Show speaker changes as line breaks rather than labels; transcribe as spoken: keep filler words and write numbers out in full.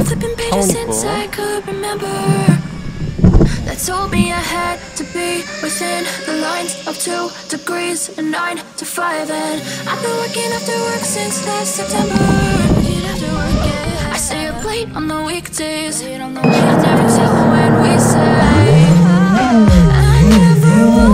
flipping pages since I could remember. That told me I had to be within the lines of two degrees and nine to five. And I've been working after work since last September. Working after work, yeah. I stay up late on the weekdays. I never tell when we say I never want